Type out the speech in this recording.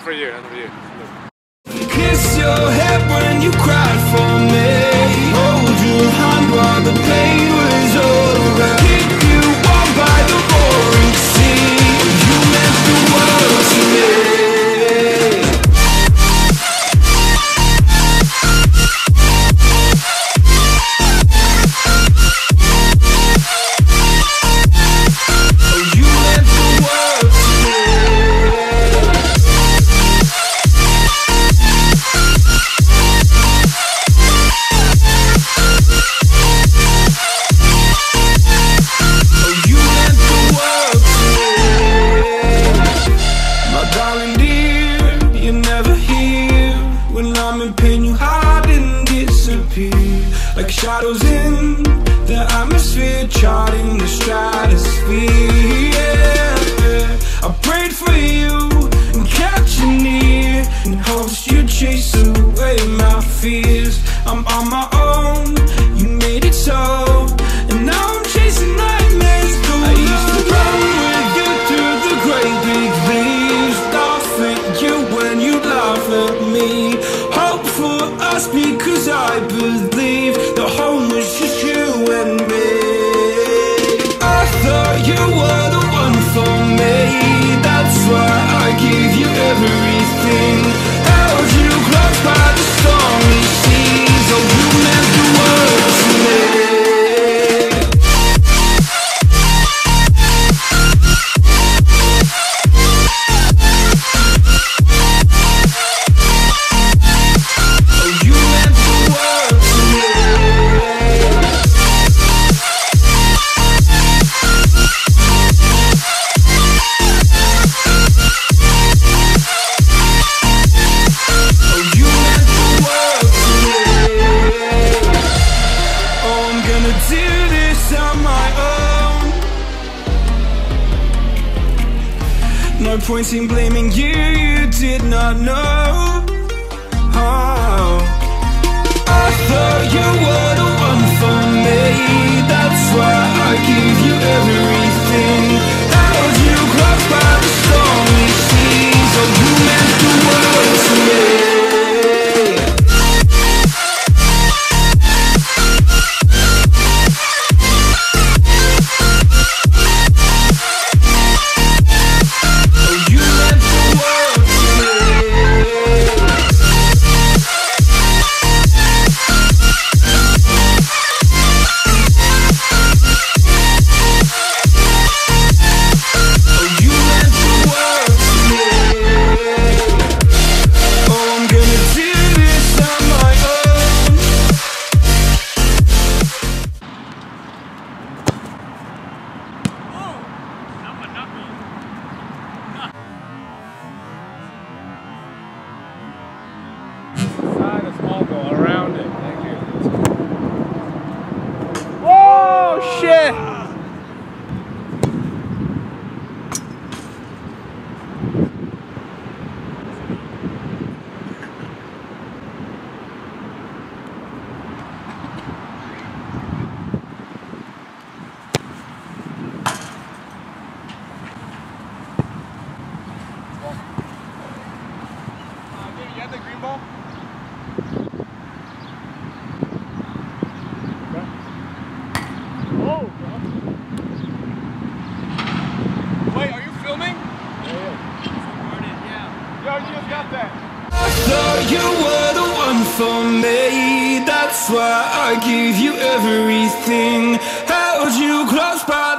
Not for you, not for you. Kiss your head when you cried for me. Hold your hand while the pain was over. Keep you warm by the roaring sea. You meant the world to me. Like shadows in the atmosphere, charting the stratosphere. Yeah. I prayed for you and kept you near in hopes you'd chase away my fears. I'm on my own, you made it so, and now I'm chasing nightmares. I used to run with you through the great big leaves, laugh at you when you laugh at me. Hope for us because I believe the home was just you and me. I thought you were the one for me, that's why I gave you everything. Held you close by the stormy seas. Oh, you meant the world to me. No point in blaming you, you did not know. Oh, I thought you were the one for me, that's why I gave you everything. Held you close by the stormy seas. Oh, you meant the world to me. Small goal around it. Thank you. Oh shit! Dude, you have the green ball? Wait, are you filming? Yeah. Yo, you just got that. I thought you were the one for me, that's why I gave you everything. Held you close by